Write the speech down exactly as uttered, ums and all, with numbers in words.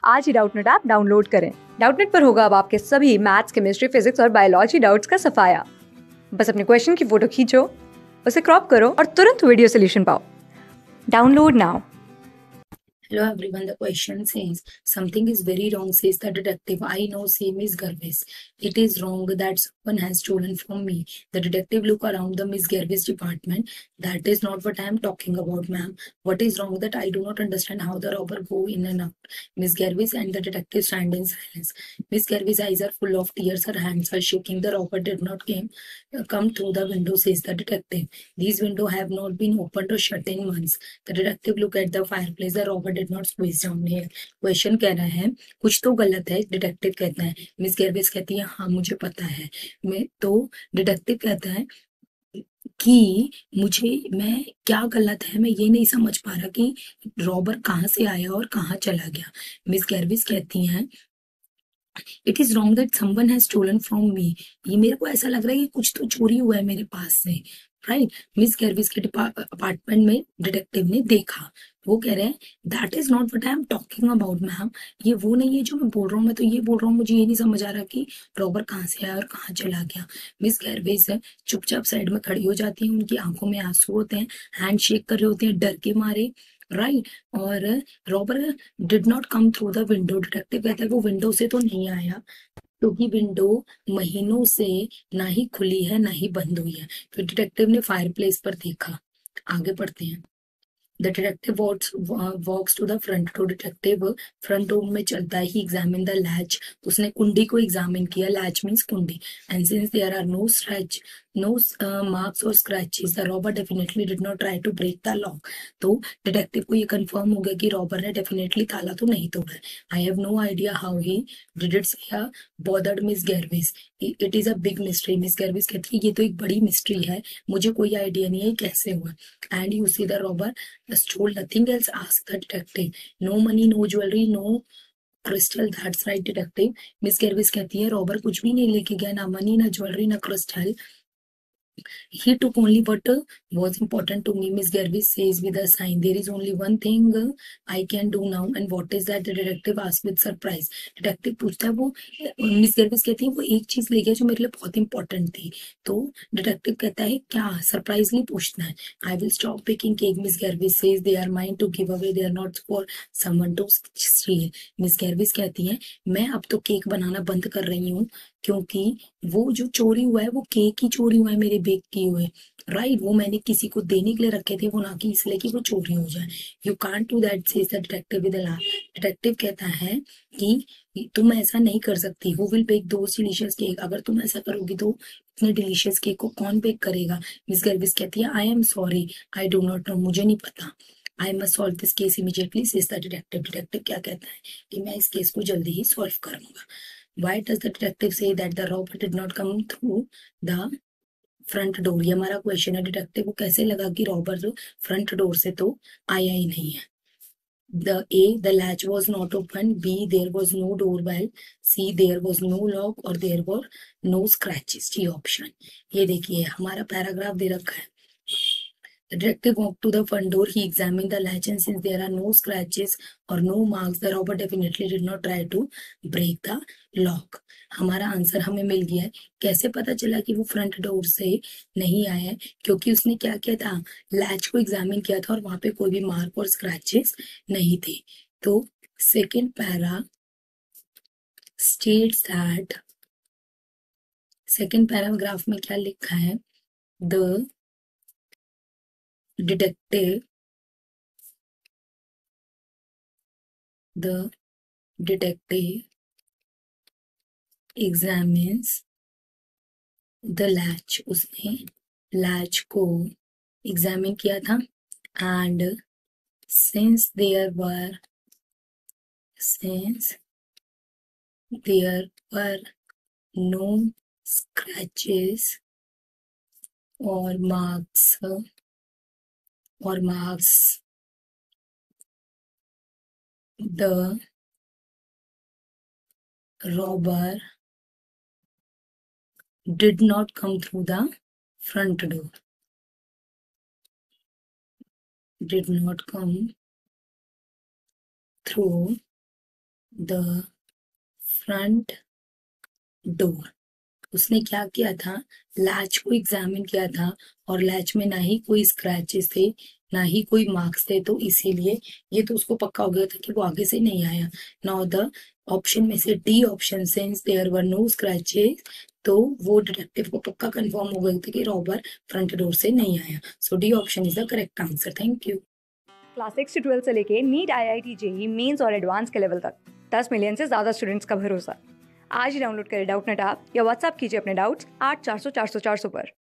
आज ही Doubtnut app download करें। डाउटनेट पर होगा अब आपके सभी मैथ्स, केमिस्ट्री, फिजिक्स और बायोलॉजी डाउट्स का सफाया। बस अपने क्वेश्चन की फोटो खींचो, उसे क्रॉप करो और तुरंत वीडियो सोल्यूशन पाओ। Download now. Hello everyone, the question says something is very wrong, says the detective. I know, say Miss Garvis. It is wrong that someone has stolen from me. The detective look around the Miss Garvis department. That is not what I am talking about, ma'am. What is wrong that I do not understand how the robber go in and out. Miss Garvis and the detective stand in silence. Miss Garvis' eyes are full of tears, her hands are shaking. The robber did not came, come through the window, says the detective. These windows have not been opened or shut in months. The detective look at the fireplace. The robber did not squeeze down here. Question कह रहा है कुछ तो गलत है। Detective कहता है, miss Gervis कहती है हाँ मुझे पता है। मैं तो डिटेक्टिव कहता है कि मुझे मैं क्या गलत है, मैं ये नहीं समझ पा रहा कि रॉबर कहाँ से आया और कहाँ चला गया। मिस गेरविस कहती हैं it is wrong that someone has stolen from me. ये मेरे को ऐसा लग रहा है कि कुछ तो चोरी हुआ है मेरे पास से। राइट, मिस गेरविस के अपार्टमेंट में डिटेक्टिव ने देखा। वो कह रहे हैं that is not what I am talking about ma'am. ये वो नहीं है जो मैं बोल रहा हूँ। मैं तो ये बोल रहा हूँ मुझे ये नहीं समझ आ रहा कि रॉबर कहाँ से आया और कहाँ चला गया। मिस गेरविस चुपचाप साइड में खड़ी हो जाती है, उनकी आंखों में आंसू होते हैं, हैंड शेक कर रहे होते हैं डर के मारे। राइट, और robber did not come through the window. Detective कहता है वो विंडो से तो नहीं आया क्योंकि विंडो महीनों से ना ही खुली है ना ही बंद हुई है। फिर डिटेक्टिव ने फायरप्लेस पर देखा। आगे पढ़ते हैं। The detective walks walks to the front door. Detective front door में चलता है। He examine the latch. उसने कुंडी को एग्जामिन किया। लैच मीन्स कुंडी। And since there are no scratch no marks or scratches the robber definitely did not try to break the lock. तो detective को ये कंफर्म हो गया कि रॉबर ने डेफिनेटली ताला तो नहीं तोड़ा है। I have no idea how he did it says bothered miss Gervis. It is a big mystery. Miss Gervis कहती है ये तो एक बड़ी मिस्ट्री है, मुझे कोई आइडिया नहीं है कैसे हुआ। And you see the robber stole nothing else, asked the detective. No money, no jewelry, no crystal. That's right, detective. Miss Gervis कहती है रॉबर कुछ भी नहीं लेके गया, ना मनी ना ज्वेलरी ना crystal. He took only what uh, was important to me, Miss Gervis says with a sign. There is only one thing uh, I can do now, and what is that? The detective asked with surprise. Detective पूछता है वो miss Gervis कहती है वो एक चीज ले गया जो मेरे लिए बहुत इंपॉर्टेंट थी। तो डिटेक्टिव कहता है क्या, सरप्राइजली पूछना है। I will stop baking cake, miss Gervis says. They are mine to give away, they are not for someone to steal. Miss Gervis कहती है मैं अब तो केक बनाना बंद कर रही हूँ क्योंकि वो जो चोरी हुआ है वो केक ही चोरी हुआ है मेरे बेक किए हुए। राइट, वो मैंने किसी को देने के लिए रखे थे, वो ना कि इसलिए कि वो चोरी हो जाए। You can't do that says the detective with a laugh. Detective कहता है कि तुम ऐसा नहीं कर सकती। Who will bake those delicious cake. अगर तुम ऐसा करोगी तो इतने डिलीशियस केक को कौन बेक करेगा। मिस गेरविस कहती है I am sorry, I do not know, मुझे नहीं पता। I must solve this case immediately says the detective. Detective क्या कहता है कि मैं इस केस को जल्दी ही सॉल्व करूंगा। Why does the detective say that the robber did not come through the front door? ये हमारा क्वेश्चन है। डिटेक्टिव को कैसे लगा कि रॉबर जो फ्रंट डोर से तो आया ही नहीं है। The A the latch was not open. B there was no door bell. C there was no lock or there were no scratches. D option. ये देखिए हमारा पैराग्राफ दे रखा है। The detective walked to the front door. He examined the latch, and since there are no scratches or no marks, the robber definitely did not try to break the lock. हमारा answer हमें मिल गया है। कैसे पता चला कि वो फ्रंट डोर से नहीं आया है? क्योंकि उसने क्या किया था, लैच को एग्जामिन किया था और वहां पे कोई भी मार्क और स्क्रैचेस नहीं थे। तो second para states that, second paragraph में क्या लिखा है, the detective the detective examines the latch। उसने लैच को एग्जामिन किया था। एंड since there were since there were no scratches or marks or marks the robber did not come through the front door did not come through the front door. उसने क्या किया था, latch को examine किया था और लैच में ना ही कोई स्क्रैचेस थे ना ही कोई मार्क्स थे, तो इसीलिए ये तो उसको पक्का हो गया था कि वो आगे से नहीं आया। नाउ द ऑप्शन में से D option, since there were no scratches, तो वो डिटेक्टिव को पक्का कंफर्म हो गया था कि रॉबर फ्रंट डोर से नहीं आया। So D option is the correct answer. Thank you. Class six से ट्वेल्थ से लेके NEET, I I T, JEE mains और एडवांस के लेवल तक दस मिलियन से ज्यादा स्टूडेंट्स का भरोसा। आज ही डाउनलोड करें डाउटनेट ऐप या व्हाट्सएप कीजिए अपने डाउट्स आठ चार सौ चार सौ चार सौ पर।